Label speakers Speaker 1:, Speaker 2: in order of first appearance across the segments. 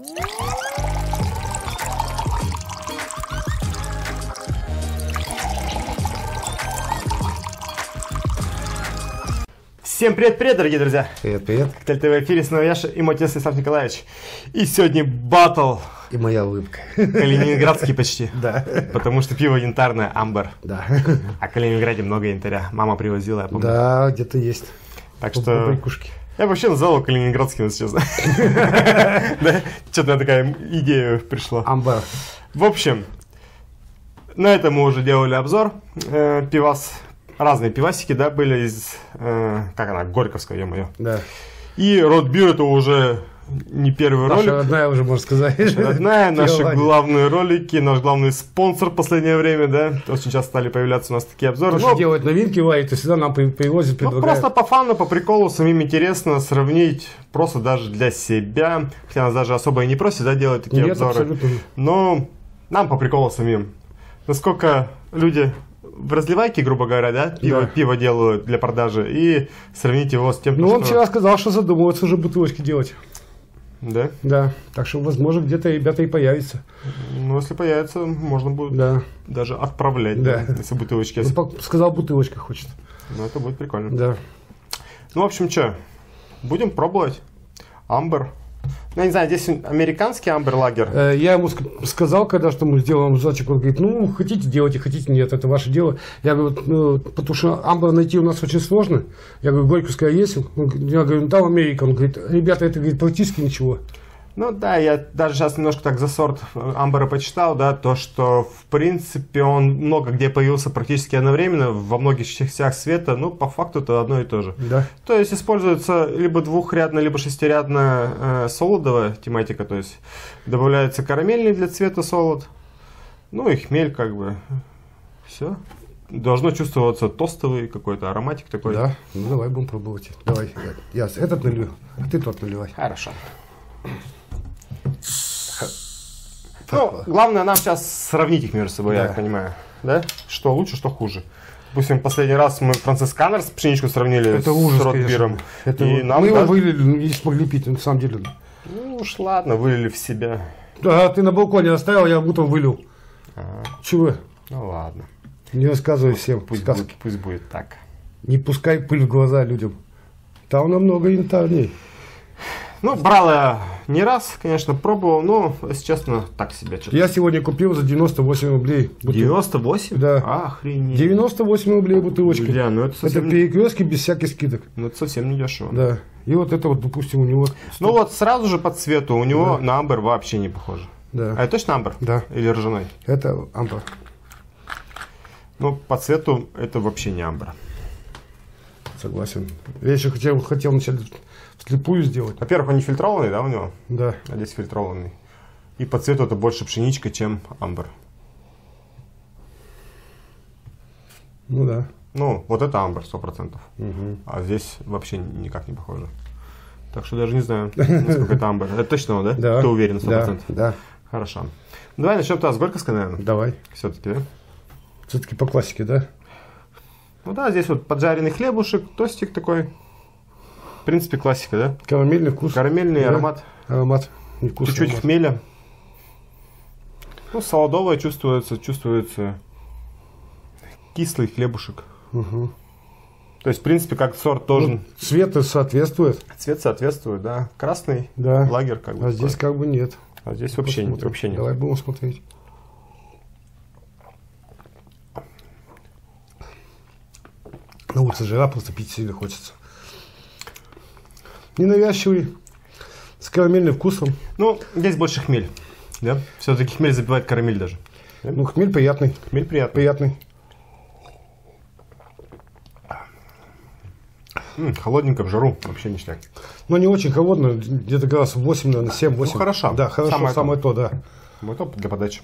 Speaker 1: Всем привет-привет, дорогие друзья!
Speaker 2: Привет-привет!
Speaker 1: Коктейль ТВ в эфире, снова Яша и мой тест Станислав Николаевич. И сегодня батл.
Speaker 2: И моя улыбка.
Speaker 1: Калининградский почти.
Speaker 2: Да.
Speaker 1: Потому что пиво янтарное, амбер.
Speaker 2: Да.
Speaker 1: А в Калининграде много янтаря. Мама привозила, я помню.
Speaker 2: Да, где-то есть.
Speaker 1: Так что...
Speaker 2: Прикушки.
Speaker 1: Я вообще назвал его калининградским, если честно. Что-то такая идея пришла.
Speaker 2: Амбар.
Speaker 1: В общем, на этом мы уже делали обзор. Пивас. Разные пивасики, да, были из, как она, Горьковская, ё-моё.
Speaker 2: Да.
Speaker 1: И Ротбир это уже не первый ролик.
Speaker 2: Наша родная уже, можно сказать.
Speaker 1: Наша родная, наши главные ролики, наш главный спонсор в последнее время, да. Очень часто стали появляться у нас такие обзоры.
Speaker 2: Что делать новинки, варить, то всегда нам привозят, предлагают.
Speaker 1: Просто по фану, по приколу, самим интересно сравнить, просто даже для себя. Хотя нас даже особо и не просят, да, делать такие обзоры.
Speaker 2: Абсолютно.
Speaker 1: Но нам по приколу самим. Насколько люди... в разливайке, грубо говоря, да, пиво делают для продажи, и сравнить его с тем,
Speaker 2: ну,
Speaker 1: что...
Speaker 2: он вчера сказал, что задумывается уже бутылочки делать.
Speaker 1: Да?
Speaker 2: Да, так что, возможно, где-то ребята и появятся.
Speaker 1: Ну, если появится, можно будет даже отправлять, да, если бутылочки...
Speaker 2: Ну, сказал, бутылочка хочет.
Speaker 1: Ну, это будет прикольно.
Speaker 2: Да.
Speaker 1: Ну, в общем, что, будем пробовать. Амбер. Ну, я не знаю, здесь американский амбер-лагер.
Speaker 2: Я ему сказал, когда что мы сделаем обзорчик, он говорит, ну, хотите делайте, хотите нет, это ваше дело. Я говорю, ну, потому что амбер найти у нас очень сложно. Я говорю, Горьковская есть? Я говорю, да, в Америке. Он говорит, ребята, это, говорит, практически ничего. Ну
Speaker 1: да, я даже сейчас немножко так за сорт амбера почитал, да, то, что в принципе он много где появился практически одновременно, во многих частях света, ну, по факту это одно и то же.
Speaker 2: Да.
Speaker 1: То есть используется либо двухрядная, либо шестирядная солодовая тематика, то есть добавляется карамельный для цвета солод, ну и хмель как бы, все. Должно чувствоваться тостовый какой-то ароматик такой.
Speaker 2: Да, ну давай будем пробовать. Давай, я этот налью, а ты тот наливай.
Speaker 1: Хорошо. Ну, главное нам сейчас сравнить их между собой, я понимаю, да? Что лучше, что хуже. Допустим, последний раз мы францисканер с пшеничку сравнили
Speaker 2: это ужас,
Speaker 1: с Ротбиром.
Speaker 2: И нам, мы его вылили, не смогли пить, на самом деле.
Speaker 1: Ну уж ладно, вылили в себя.
Speaker 2: Да, ты на балконе оставил, я утром вылил. Чего?
Speaker 1: Ну ладно.
Speaker 2: Не рассказывай всем сказки.
Speaker 1: Пусть будет так.
Speaker 2: Не пускай пыль в глаза людям. Там намного янтарней.
Speaker 1: Ну, брал я не раз, конечно, пробовал, но, если честно, так себе.
Speaker 2: Я сегодня купил за 98 рублей.
Speaker 1: 98?
Speaker 2: Да.
Speaker 1: Охренеть.
Speaker 2: 98 рублей бутылочка.
Speaker 1: Друзья, ну это совсем...
Speaker 2: Это перекрестки без всяких скидок.
Speaker 1: Ну это совсем не дешево.
Speaker 2: Да. И вот это вот, допустим, у него...
Speaker 1: Ну вот сразу же по цвету у него на амбер вообще не похоже.
Speaker 2: Да.
Speaker 1: А это точно амбер?
Speaker 2: Да.
Speaker 1: Или ржаной?
Speaker 2: Это амбер.
Speaker 1: Ну, по цвету это вообще не амбер.
Speaker 2: Согласен. Я еще хотел вначале вслепую сделать.
Speaker 1: Во-первых, он не фильтрованный, да, у него?
Speaker 2: Да.
Speaker 1: А здесь фильтрованный. И по цвету это больше пшеничка, чем амбер.
Speaker 2: Ну да.
Speaker 1: Ну, вот это амбер 100%.
Speaker 2: Угу.
Speaker 1: А здесь вообще никак не похоже. Так что даже не знаю, насколько это амбер. Это точно, да?
Speaker 2: Да.
Speaker 1: Ты уверен 100%?
Speaker 2: Да.
Speaker 1: Хорошо. Давай начнем с Горьковской, наверное.
Speaker 2: Давай.
Speaker 1: Все-таки, да?
Speaker 2: Все-таки по классике, да?
Speaker 1: Ну да, здесь вот поджаренный хлебушек, тостик такой. В принципе, классика, да?
Speaker 2: Карамельный вкус.
Speaker 1: Карамельный аромат.
Speaker 2: Аромат.
Speaker 1: Чуть-чуть хмеля. Ну, солодовое чувствуется кислый хлебушек.
Speaker 2: Угу.
Speaker 1: То есть, в принципе, как сорт тоже.
Speaker 2: Ну, цвет соответствует.
Speaker 1: Цвет соответствует, да. Красный лагер как бы.
Speaker 2: А здесь как бы нет.
Speaker 1: А здесь вообще нет.
Speaker 2: Давай будем смотреть. Ну вот, жира просто пить сильно хочется. Ненавязчивый, с карамельным вкусом.
Speaker 1: Ну, здесь больше хмель, да? Все-таки хмель забивает карамель даже. Да?
Speaker 2: Ну, хмель приятный.
Speaker 1: Хмель приятный. Холодненько в жару, вообще ништяк.
Speaker 2: Но не очень холодно, где-то градусов 8, наверное, 7-8. Ну,
Speaker 1: хорошо.
Speaker 2: Да, хорошо, самое то, да.
Speaker 1: Самое то для подачи.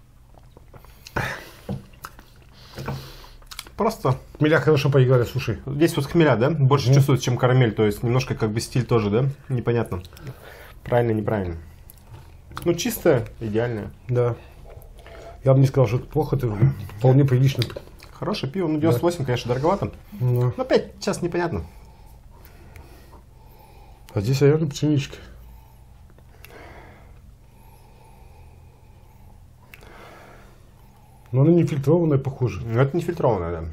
Speaker 1: Просто.
Speaker 2: Хмеля хорошо поиграли, слушай.
Speaker 1: Здесь вот хмеля, да? Больше чувствуется, чем карамель. То есть немножко как бы стиль тоже, да? Непонятно. Правильно, неправильно. Ну, чистая, идеальная.
Speaker 2: Да. Я бы не сказал, что это плохо, это вполне прилично.
Speaker 1: Хорошее пиво, ну 98, конечно, дороговато. Но опять сейчас непонятно.
Speaker 2: А здесь реально пшеничка. Но она не фильтрованная, похоже.
Speaker 1: Ну, это не фильтрованная, да.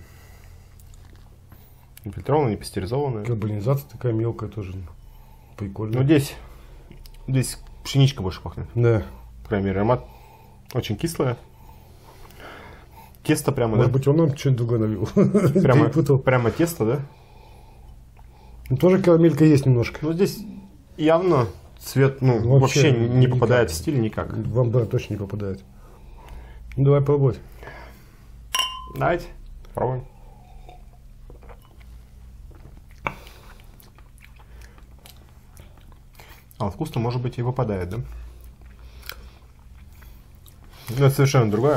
Speaker 1: Не фильтрованная, не пастеризованная.
Speaker 2: Карбонизация такая мелкая тоже. Прикольно.
Speaker 1: Ну, здесь пшеничка больше пахнет.
Speaker 2: Да.
Speaker 1: По крайней мере, аромат очень тесто прямо,
Speaker 2: Может
Speaker 1: да?
Speaker 2: быть, он нам что-нибудь другое налил. Перепутал.
Speaker 1: Прямо тесто, да?
Speaker 2: Ну, тоже карамелька есть немножко.
Speaker 1: Ну, здесь явно цвет, ну, вообще не попадает в стиль никак.
Speaker 2: В амбар точно не попадает. Ну, давай пробовать.
Speaker 1: Давайте, пробуем. А вкус-то, может быть, и выпадает, да? Но это совершенно другое.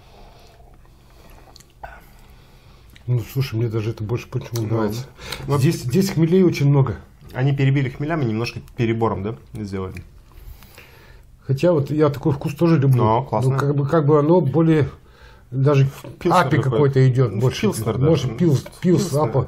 Speaker 2: Ну, слушай, мне даже это больше почему нравится.
Speaker 1: Вот
Speaker 2: Здесь хмелей очень много.
Speaker 1: они перебили хмелями, немножко перебором, да, сделали.
Speaker 2: Хотя вот я такой вкус тоже люблю.
Speaker 1: Ну, классно.
Speaker 2: Ну, как бы оно более... Даже
Speaker 1: Пилснер
Speaker 2: апи
Speaker 1: такой.
Speaker 2: какой-то идет
Speaker 1: Ну,
Speaker 2: больше.
Speaker 1: пилснер, да.
Speaker 2: Может, пилс
Speaker 1: Пилснер.
Speaker 2: апа.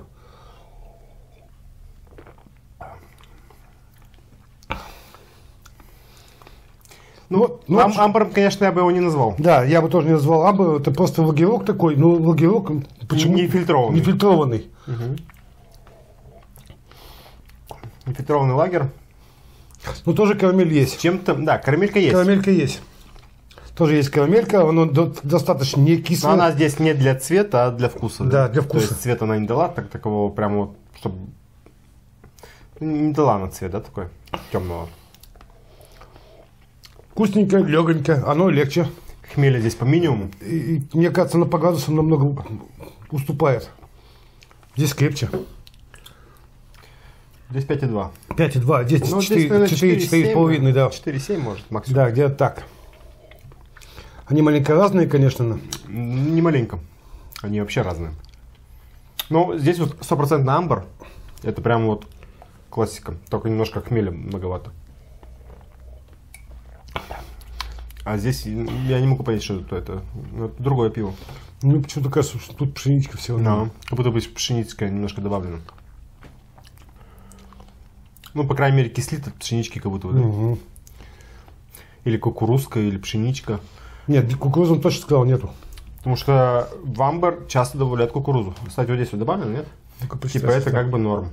Speaker 1: Ну, амбаром, конечно, я бы его не назвал.
Speaker 2: Да, я бы тоже не назвал амбар. Это просто лагерок такой. Ну, лагерок почему?
Speaker 1: Не фильтрованный.
Speaker 2: Не фильтрованный.
Speaker 1: Нефильтрованный лагерь.
Speaker 2: Ну, тоже карамель есть.
Speaker 1: Чем-то, да, карамелька есть.
Speaker 2: Карамелька есть. Тоже есть карамелька, она достаточно не
Speaker 1: Но
Speaker 2: кислая.
Speaker 1: она здесь не для цвета, а для вкуса.
Speaker 2: Да, для вкуса.
Speaker 1: То есть цвет она не дала, такового прямо вот, чтобы... Не дала она цвет, да, такой темного.
Speaker 2: Вкусненькое, легонькое, оно легче.
Speaker 1: Хмеля здесь по минимуму.
Speaker 2: И, мне кажется, она по градусам намного уступает. Здесь крепче.
Speaker 1: Здесь 5,2.
Speaker 2: 5,2, здесь
Speaker 1: Ну,
Speaker 2: 4,5, да.
Speaker 1: 4,7 может максимум.
Speaker 2: Да, где-то так. Они маленько разные, конечно. Но...
Speaker 1: Не маленько. Они вообще разные. Но здесь вот 100% амбар. Это прям вот классика. Только немножко хмеля многовато. А здесь я не могу понять, что это другое пиво.
Speaker 2: Ну, почему-то кажется, что тут пшеничка всего.
Speaker 1: Да, как будто бы пшеничка немножко добавлена. Ну, по крайней мере, кислит от пшенички как будто бы.
Speaker 2: Угу.
Speaker 1: Или кукурузка, или пшеничка.
Speaker 2: Нет, кукурузу он точно сказал, нету.
Speaker 1: Потому что в амбар часто добавляют кукурузу. Кстати, вот здесь вот добавлено, нет? Типа это как бы норм.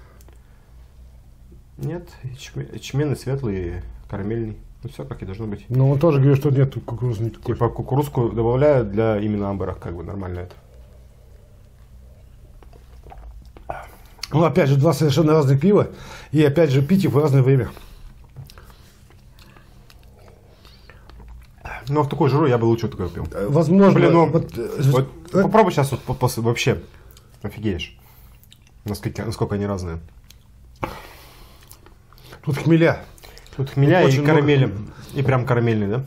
Speaker 1: Нет, ячменный светлый, карамельный. Ну все как и должно быть.
Speaker 2: Но он тоже говорит, что нет кукурузы никакой.
Speaker 1: Типа кукурузку добавляют для именно амбара, как бы нормально это.
Speaker 2: Ну, опять же, два совершенно разных пива. И опять же, пить их в разное время.
Speaker 1: Ну, а в такую жару я бы лучше такое пил.
Speaker 2: Возможно.
Speaker 1: Блин, ну,
Speaker 2: вот,
Speaker 1: вот попробуй сейчас вот вообще офигеешь, насколько они разные.
Speaker 2: Тут хмеля.
Speaker 1: Тут хмеля и
Speaker 2: очень
Speaker 1: карамели.
Speaker 2: много.
Speaker 1: И прям карамельный, да?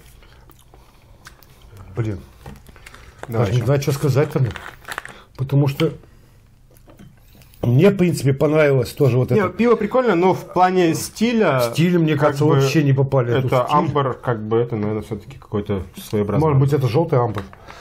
Speaker 2: Блин.
Speaker 1: Давай
Speaker 2: Даже не
Speaker 1: еще.
Speaker 2: знаю, что сказать-то. Потому что мне, в принципе, понравилось тоже вот
Speaker 1: Не,
Speaker 2: это.
Speaker 1: пиво прикольно, но в плане стиля...
Speaker 2: Стили, мне
Speaker 1: как
Speaker 2: кажется,
Speaker 1: бы
Speaker 2: вообще не попали. Тут
Speaker 1: Это
Speaker 2: стиль.
Speaker 1: амбар, как бы это, наверное, все-таки какой-то своеобразный.
Speaker 2: Может быть, это желтый амбар.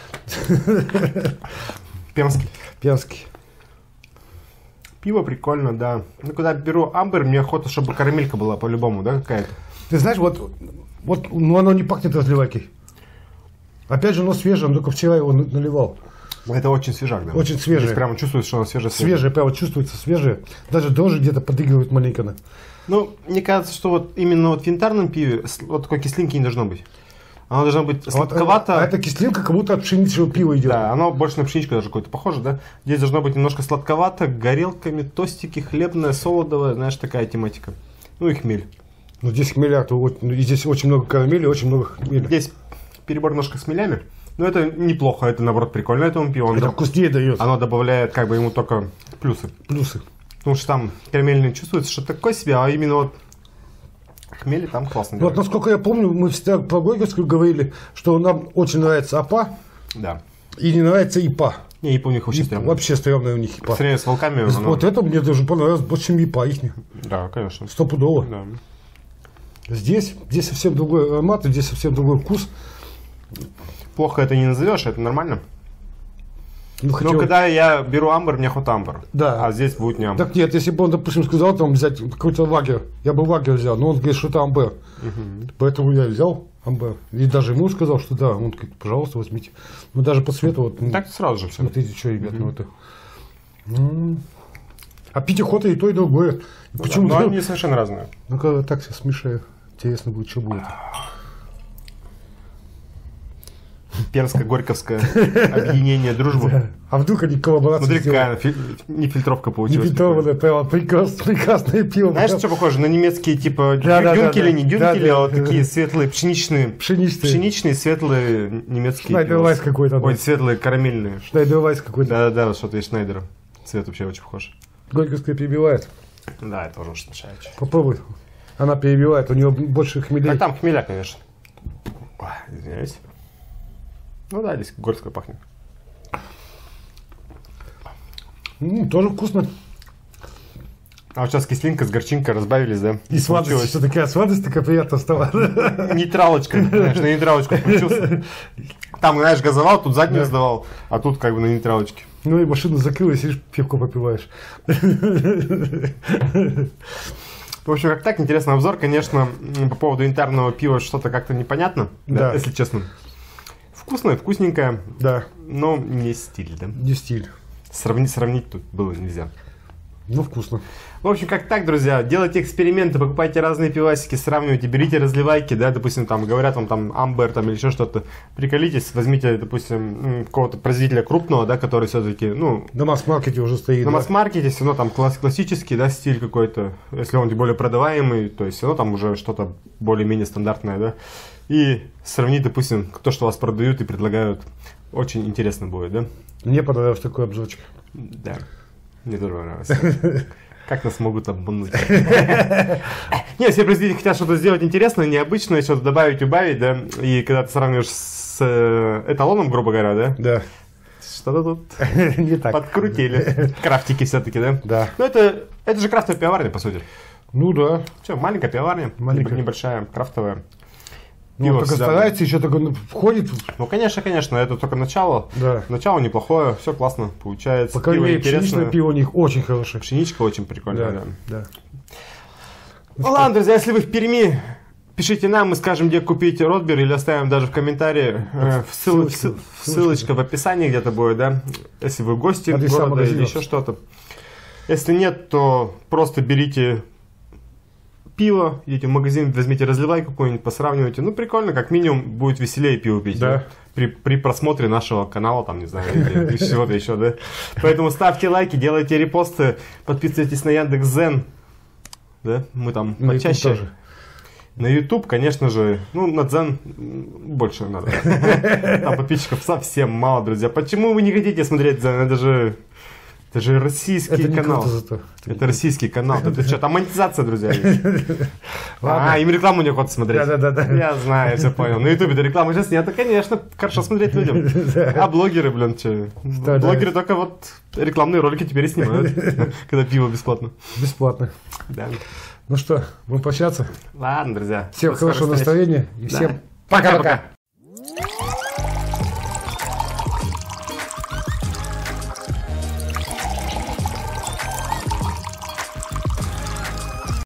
Speaker 1: Пенский.
Speaker 2: Пенский.
Speaker 1: Пиво прикольно, да. Ну, когда беру амбар, мне охота, чтобы карамелька была по-любому, да, какая-то.
Speaker 2: Ты знаешь, вот, ну оно не пахнет разливайкой. Опять же, оно свежее, он только вчера его наливал.
Speaker 1: Это очень свежак, да.
Speaker 2: Очень свежее.
Speaker 1: Здесь прямо чувствуется, что оно свежее.
Speaker 2: Свежее, прямо чувствуется свежее. Даже дрожжи где-то подыгрывают маленько.
Speaker 1: Ну, мне кажется, что вот именно вот в янтарном пиве вот такой кислинки не должно быть. Оно должно быть сладковато.
Speaker 2: А эта кислинка как будто от пшеничного пива идет.
Speaker 1: Да, оно больше на пшеничку даже какое-то похоже, да? Здесь должно быть немножко сладковато, горелками, тостики, хлебное, солодовое, знаешь, такая тематика. Ну и хмель.
Speaker 2: Но здесь хмеля, и здесь очень много карамели, очень много хмеля.
Speaker 1: Здесь перебор немножко с хмелями. Но это неплохо, это наоборот прикольно этому пиву.
Speaker 2: Это вкуснее дает.
Speaker 1: Оно добавляет как бы ему только плюсы.
Speaker 2: Плюсы.
Speaker 1: Потому что там карамельный чувствуется, что такое себе, а именно вот хмели там классно.
Speaker 2: Вот насколько я помню, мы всегда про Горьковскую говорили, что нам очень нравится АПА
Speaker 1: Да.
Speaker 2: и не нравится ИПА.
Speaker 1: Не, ИПА у них очень стрёмно.
Speaker 2: Вообще стрёмная у них
Speaker 1: По
Speaker 2: ИПА.
Speaker 1: сравнению с волками, оно...
Speaker 2: Вот это мне даже понравилось больше, чем ИПА их.
Speaker 1: Да, конечно.
Speaker 2: Стопудово.
Speaker 1: Да.
Speaker 2: Здесь совсем другой аромат, и здесь совсем другой вкус.
Speaker 1: Плохо это не назовешь, это нормально.
Speaker 2: Ну,
Speaker 1: Но когда я беру амбр, мне хоть амбр.
Speaker 2: Да.
Speaker 1: А здесь будет не амбр.
Speaker 2: Так нет, если бы он, допустим, сказал там взять какой-то лагерь, я бы лагерь взял, но он говорит, что это амбер. Поэтому я взял амбер. И даже ему сказал, что да, он говорит, пожалуйста, возьмите. Ну даже по цвету вот.
Speaker 1: Так сразу же все.
Speaker 2: Смотрите, что, ребят, ну это. А пить охота и то, и другое. Почему?
Speaker 1: Но они совершенно разные.
Speaker 2: Ну-ка, так все смешаю. Интересно будет, что будет.
Speaker 1: Перско-горьковское объединение, дружбу.
Speaker 2: А вдруг они коллаборацию
Speaker 1: Смотри,
Speaker 2: сделают?
Speaker 1: какая не фильтровка получилась.
Speaker 2: Нефильтрованное, прямо прекрасное пиво.
Speaker 1: Знаешь, что похоже? На немецкие, типа,
Speaker 2: Да,
Speaker 1: дюнкели, не дюнкели, а вот
Speaker 2: да.
Speaker 1: такие светлые, пшеничные.
Speaker 2: Пшеничные.
Speaker 1: Светлые немецкие.
Speaker 2: Шнайдер-Вайс какой-то.
Speaker 1: Ой, светлые, карамельные.
Speaker 2: Шнайдер-Вайс какой-то.
Speaker 1: Да-да-да, вот что-то из Шнайдера. Цвет вообще очень похож.
Speaker 2: Горьковская перебивает.
Speaker 1: Да, это тоже смешает.
Speaker 2: Попробуй. Она перебивает, у нее больше хмелей.
Speaker 1: Так там хмеля, конечно. Ой, извиняюсь. Ну да, здесь горькое пахнет.
Speaker 2: Тоже вкусно.
Speaker 1: А вот сейчас кислинка с горчинкой разбавились, да?
Speaker 2: И сладость, что такая сладость, такая приятная стала.
Speaker 1: Нейтралочка, знаешь, на нейтралочку включился. Там, знаешь, газовал, тут заднюю сдавал, а тут как бы на нейтралочке.
Speaker 2: Ну и машину закрыл, и сидишь, пивко попиваешь.
Speaker 1: В общем, как так, интересный обзор. Конечно, по поводу янтарного пива что-то как-то непонятно,
Speaker 2: Да.
Speaker 1: если честно. Вкусное, вкусненькое,
Speaker 2: Да,
Speaker 1: но не стиль, да?
Speaker 2: не стиль.
Speaker 1: Сравнить тут было нельзя.
Speaker 2: Ну, вкусно.
Speaker 1: В общем, как так, друзья, делайте эксперименты, покупайте разные пивасики, сравнивайте, берите разливайки, да, допустим, там говорят вам там амбер там или еще что-то, приколитесь, возьмите, допустим, какого-то производителя крупного, да, который все-таки, ну,
Speaker 2: На масс-маркете уже стоит.
Speaker 1: на
Speaker 2: да.
Speaker 1: масс-маркете все равно там классический, да, стиль какой-то, если он тем более продаваемый, то есть все равно там уже что-то более-менее стандартное, да, и сравнить, допустим, то, что вас продают и предлагают, очень интересно будет, да?
Speaker 2: Мне понравился такой обзорчик.
Speaker 1: Да, мне тоже понравилось. Как нас могут обмануть? Не, все производители хотят что-то сделать интересное, необычное, что-то добавить, убавить, да, и когда ты сравниваешь с эталоном, грубо говоря, да,
Speaker 2: Да.
Speaker 1: что-то тут
Speaker 2: Не так.
Speaker 1: подкрутили. Крафтики все-таки, да?
Speaker 2: Да.
Speaker 1: Ну, это же крафтовая пивоварня, по сути.
Speaker 2: Ну да.
Speaker 1: Все, маленькая пивоварня,
Speaker 2: Маленькая.
Speaker 1: небольшая, крафтовая.
Speaker 2: Ну,
Speaker 1: Пиво
Speaker 2: он только
Speaker 1: всегда-
Speaker 2: старается, еще только входит.
Speaker 1: Ну, конечно, это только начало.
Speaker 2: Да.
Speaker 1: Начало неплохое, все классно получается.
Speaker 2: По крайней
Speaker 1: Пиво
Speaker 2: мере, пшеничное
Speaker 1: интересное.
Speaker 2: пиво у них очень хорошее.
Speaker 1: Пшеничка очень прикольная, да.
Speaker 2: Да.
Speaker 1: Ну ладно, друзья, если вы в Перми, пишите нам, мы скажем, где купить Ротбер, или оставим даже в комментарии. Ссылочка в описании где-то будет, да? Если вы гости
Speaker 2: Адреса
Speaker 1: города или
Speaker 2: магазинов.
Speaker 1: еще что-то. Если нет, то просто берите пиво, идите в магазин, возьмите разливайку какую-нибудь, посравнивайте. Ну, прикольно, как минимум будет веселее пиво пить.
Speaker 2: Да.
Speaker 1: При просмотре нашего канала, там, не знаю, или чего-то еще, да. Поэтому ставьте лайки, делайте репосты, подписывайтесь на Яндекс.Зен. Да, мы там
Speaker 2: На YouTube
Speaker 1: почаще.
Speaker 2: тоже.
Speaker 1: На YouTube, конечно же, ну, на Дзен больше надо. Там подписчиков совсем мало, друзья. Почему вы не хотите смотреть Дзен? Это же российский
Speaker 2: Это не
Speaker 1: канал.
Speaker 2: круто зато.
Speaker 1: Это российский канал. Это что, там монетизация, друзья, есть.
Speaker 2: Ладно.
Speaker 1: Им рекламу не охота смотреть.
Speaker 2: Да.
Speaker 1: Я знаю, я все понял. На Ютубе-то рекламы сейчас нет, конечно, хорошо смотреть людям. А блогеры, блин, что?
Speaker 2: Да.
Speaker 1: Блогеры только вот рекламные ролики теперь и снимают, когда пиво бесплатно.
Speaker 2: Бесплатно.
Speaker 1: Да.
Speaker 2: Ну что, будем прощаться.
Speaker 1: Ладно, друзья.
Speaker 2: Всем
Speaker 1: До скорой
Speaker 2: хорошего
Speaker 1: встречи.
Speaker 2: настроения и
Speaker 1: Да.
Speaker 2: всем
Speaker 1: Пока-пока.